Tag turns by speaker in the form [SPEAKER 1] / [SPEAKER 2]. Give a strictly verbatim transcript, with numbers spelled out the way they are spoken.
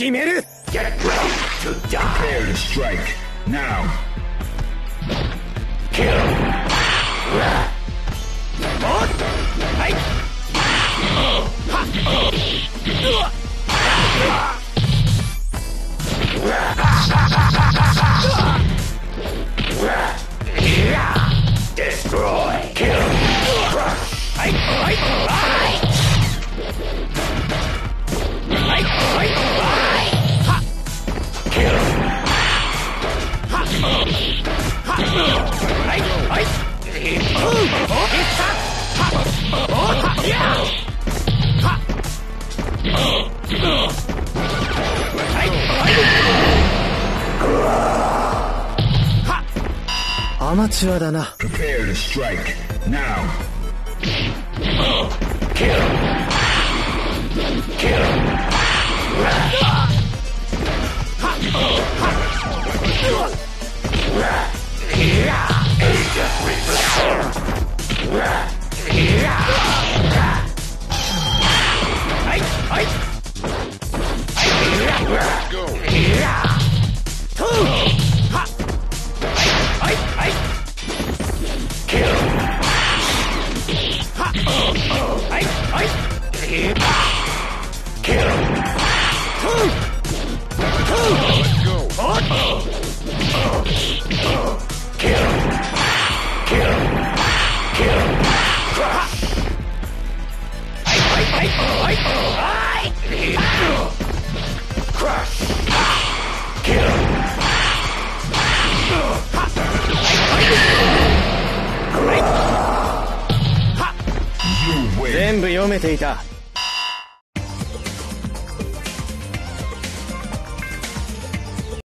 [SPEAKER 1] 決める。
[SPEAKER 2] Get ready to die.
[SPEAKER 3] Prepare to strike. Now.
[SPEAKER 2] Kill.
[SPEAKER 1] Hey.
[SPEAKER 2] Destroy. Kill. Crush.
[SPEAKER 1] Hey. Hey. Hey. Hey.
[SPEAKER 2] Kill.
[SPEAKER 1] Amateur だな。
[SPEAKER 3] Prepare to strike. Now.
[SPEAKER 2] Kill. Kill. Agent reflex. Let's go. Kill. Kill. Let's go. Kill. Kill. Kill. Crush. Crush. Kill.
[SPEAKER 3] You win.
[SPEAKER 1] 全部読めていた。